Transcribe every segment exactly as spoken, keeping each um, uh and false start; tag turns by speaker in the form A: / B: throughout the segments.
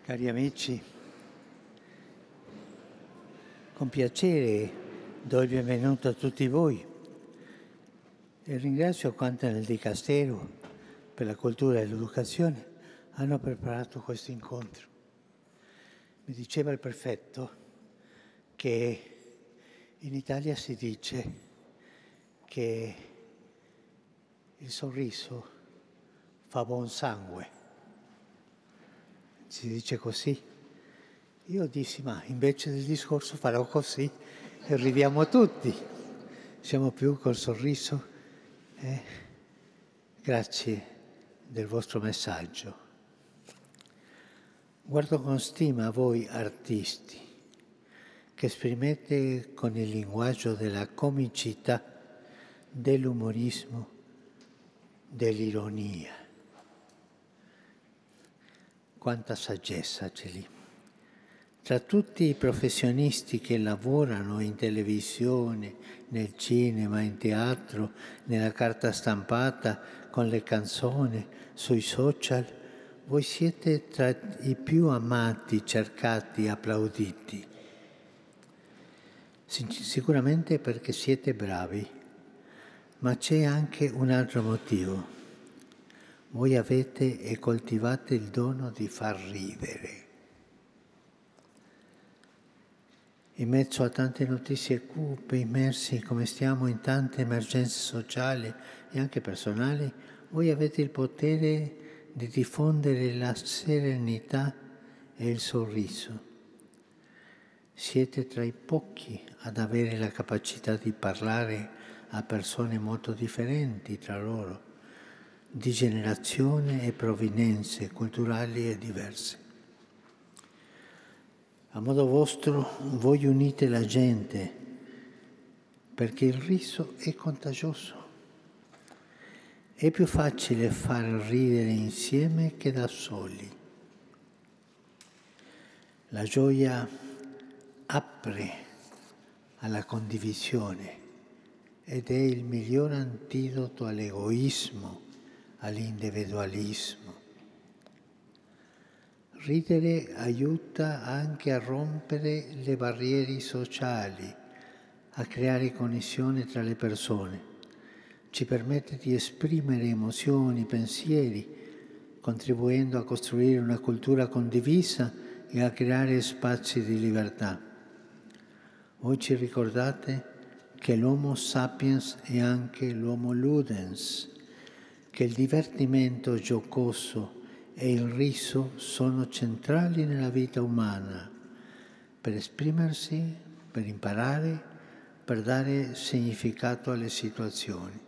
A: Cari amici, con piacere do il benvenuto a tutti voi e ringrazio quanti nel Dicastero per la cultura e l'educazione hanno preparato questo incontro. Mi diceva il prefetto che in Italia si dice che il sorriso fa buon sangue. Si dice così. Io dissi, ma invece del discorso farò così e ridiamo tutti. Siamo più col sorriso. Eh? Grazie del vostro messaggio. Guardo con stima voi artisti che esprimete con il linguaggio della comicità, dell'umorismo, dell'ironia. Quanta saggezza c'è lì. Tra tutti i professionisti che lavorano in televisione, nel cinema, in teatro, nella carta stampata, con le canzoni, sui social, voi siete tra i più amati, cercati, applauditi. Sicuramente perché siete bravi, ma c'è anche un altro motivo. Voi avete e coltivate il dono di far ridere. In mezzo a tante notizie cupe, immersi come stiamo in tante emergenze sociali e anche personali, voi avete il potere di diffondere la serenità e il sorriso. Siete tra i pochi ad avere la capacità di parlare a persone molto differenti tra loro, di generazione e provenienze culturali e diverse. A modo vostro voi unite la gente perché il riso è contagioso. È più facile far ridere insieme che da soli. La gioia apre alla condivisione ed è il miglior antidoto all'egoismo, all'individualismo. Ridere aiuta anche a rompere le barriere sociali, a creare connessione tra le persone. Ci permette di esprimere emozioni, pensieri, contribuendo a costruire una cultura condivisa e a creare spazi di libertà. Voi ci ricordate che l'Homo sapiens è anche l'Homo ludens, che il divertimento giocoso e il riso sono centrali nella vita umana per esprimersi, per imparare, per dare significato alle situazioni.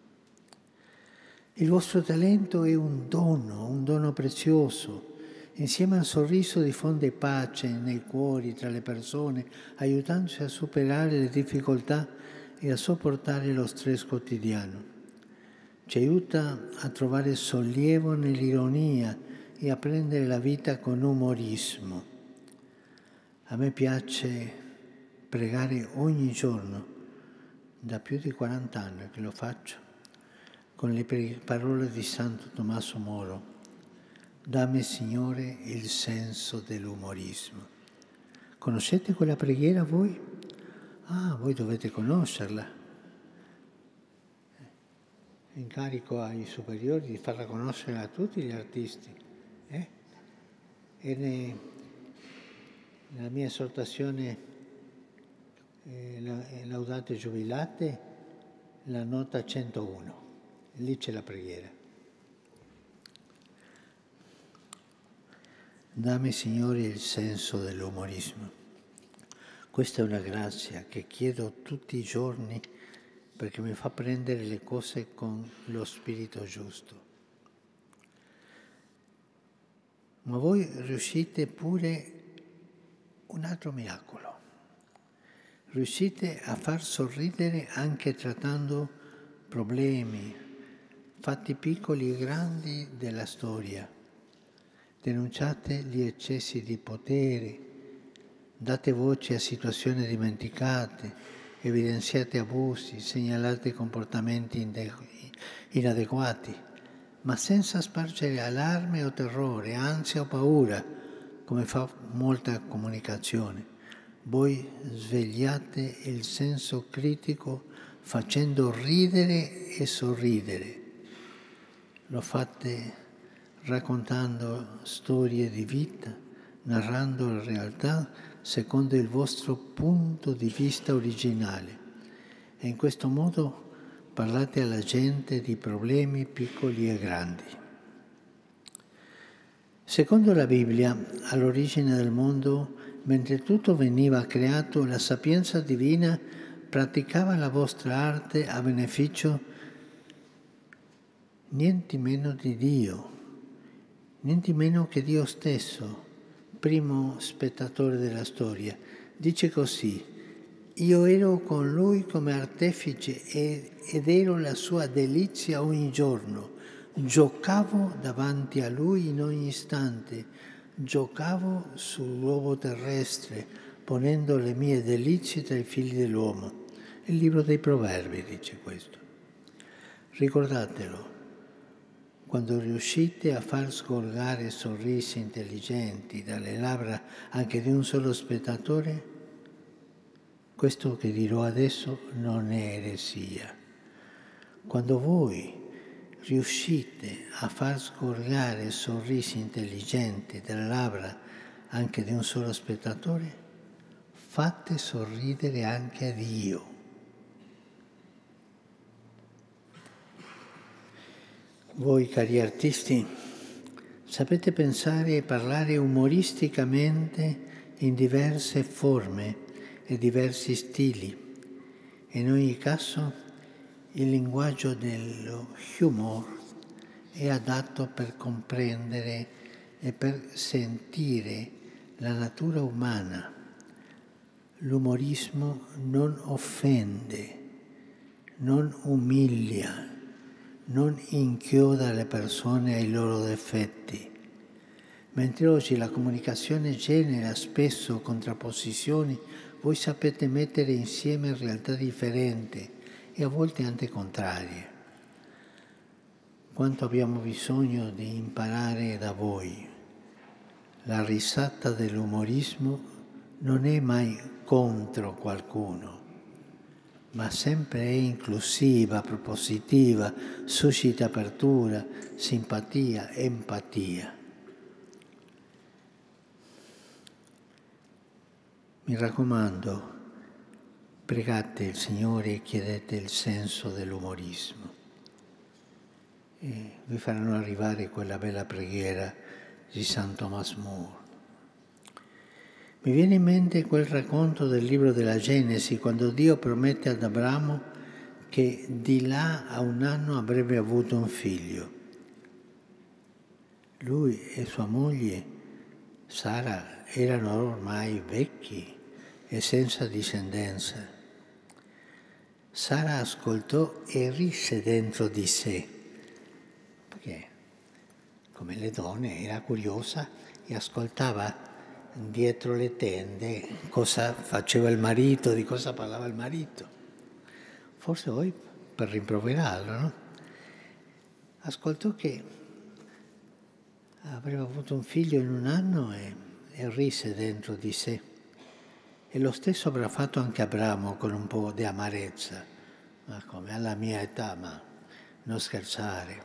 A: Il vostro talento è un dono, un dono prezioso. Insieme al sorriso diffonde pace nei cuori tra le persone, aiutandoci a superare le difficoltà e a sopportare lo stress quotidiano. Ci aiuta a trovare sollievo nell'ironia e a prendere la vita con umorismo. A me piace pregare ogni giorno, da più di quaranta anni che lo faccio, con le parole di Santo Tommaso Moro. Dammi, Signore, il senso dell'umorismo. Conoscete quella preghiera voi? Ah, voi dovete conoscerla. Incarico ai superiori di farla conoscere a tutti gli artisti. Eh? E ne, nella mia esortazione eh, Laudate Giubilate, la nota centouno, lì c'è la preghiera. Dammi, Signore, il senso dell'umorismo. Questa è una grazia che chiedo tutti i giorni perché mi fa prendere le cose con lo spirito giusto. Ma voi riuscite pure un altro miracolo. Riuscite a far sorridere anche trattando problemi, fatti piccoli e grandi della storia. Denunciate gli eccessi di potere, date voce a situazioni dimenticate, evidenziate abusi, segnalate comportamenti inadeguati, ma senza spargere allarme o terrore, ansia o paura, come fa molta comunicazione. Voi svegliate il senso critico facendo ridere e sorridere. Lo fate raccontando storie di vita, narrando la realtà secondo il vostro punto di vista originale. E in questo modo parlate alla gente di problemi piccoli e grandi. Secondo la Bibbia, all'origine del mondo, mentre tutto veniva creato, la sapienza divina praticava la vostra arte a beneficio niente meno di Dio, niente meno che Dio stesso, primo spettatore della storia. Dice così: io ero con lui come artefice ed ero la sua delizia ogni giorno. Giocavo davanti a lui in ogni istante, giocavo sul globo terrestre, ponendo le mie delizie tra i figli dell'uomo. Il libro dei Proverbi dice questo. Ricordatelo, quando riuscite a far sgorgare sorrisi intelligenti dalle labbra anche di un solo spettatore, questo che dirò adesso non è eresia. Quando voi riuscite a far sgorgare sorrisi intelligenti dalle labbra anche di un solo spettatore, fate sorridere anche a Dio. Voi, cari artisti, sapete pensare e parlare umoristicamente in diverse forme e diversi stili. In ogni caso, il linguaggio dello humor è adatto per comprendere e per sentire la natura umana. L'umorismo non offende, non umilia, non inchioda le persone ai loro difetti. Mentre oggi la comunicazione genera spesso contrapposizioni, voi sapete mettere insieme realtà differenti e a volte anche contrarie. Quanto abbiamo bisogno di imparare da voi. La risata dell'umorismo non è mai contro qualcuno, ma sempre è inclusiva, propositiva, suscita apertura, simpatia, empatia. Mi raccomando, pregate il Signore e chiedete il senso dell'umorismo. E vi faranno arrivare quella bella preghiera di San Thomas More. Mi viene in mente quel racconto del libro della Genesi, quando Dio promette ad Abramo che di là a un anno avrebbe avuto un figlio. Lui e sua moglie, Sara, erano ormai vecchi e senza discendenza. Sara ascoltò e rise dentro di sé, perché come le donne era curiosa e ascoltava dietro le tende cosa faceva il marito, di cosa parlava il marito. Forse poi per rimproverarlo, no? Ascoltò che aveva avuto un figlio in un anno e, e rise dentro di sé. E lo stesso avrà fatto anche Abramo con un po' di amarezza. Ma come alla mia età, ma non scherzare.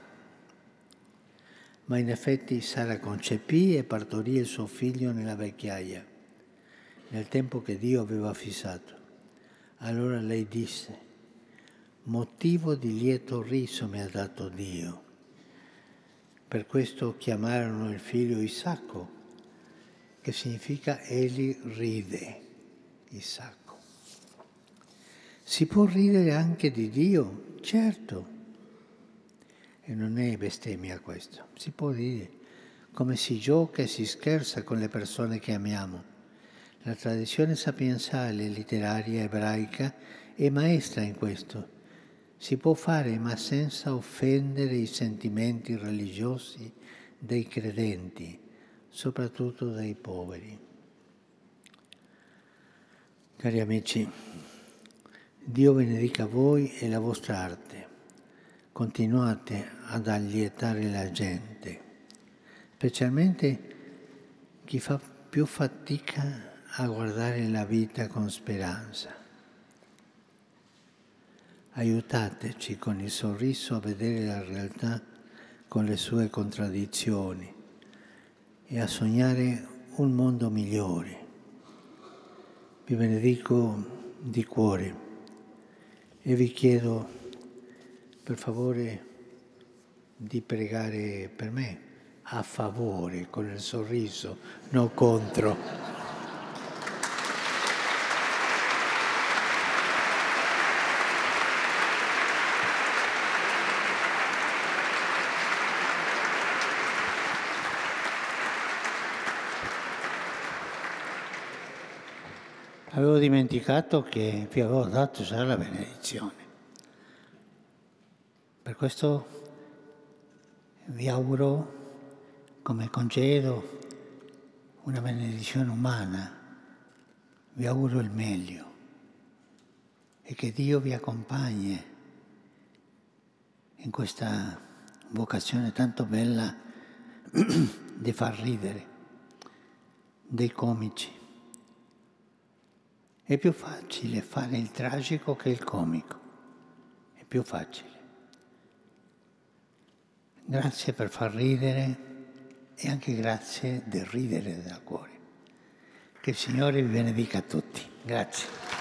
A: Ma in effetti Sara concepì e partorì il suo figlio nella vecchiaia, nel tempo che Dio aveva fissato. Allora lei disse: motivo di lieto riso mi ha dato Dio. Per questo chiamarono il figlio Isacco, che significa egli ride, Isacco. Si può ridere anche di Dio, certo. E non è bestemmia questo, si può dire, come si gioca e si scherza con le persone che amiamo. La tradizione sapienziale letteraria ebraica è maestra in questo. Si può fare, ma senza offendere i sentimenti religiosi dei credenti, soprattutto dei poveri. Cari amici, Dio benedica voi e la vostra arte. Continuate ad allietare la gente, specialmente chi fa più fatica a guardare la vita con speranza. Aiutateci con il sorriso a vedere la realtà con le sue contraddizioni e a sognare un mondo migliore. Vi benedico di cuore e vi chiedo per favore di pregare per me a favore, con il sorriso, non contro. Avevo dimenticato che vi avevo dato già la benedizione. Per questo vi auguro come congedo una benedizione umana. Vi auguro il meglio e che Dio vi accompagni in questa vocazione tanto bella di far ridere, dei comici. È più facile fare il tragico che il comico, è più facile. Grazie per far ridere e anche grazie del ridere dal cuore. Che il Signore vi benedica a tutti. Grazie.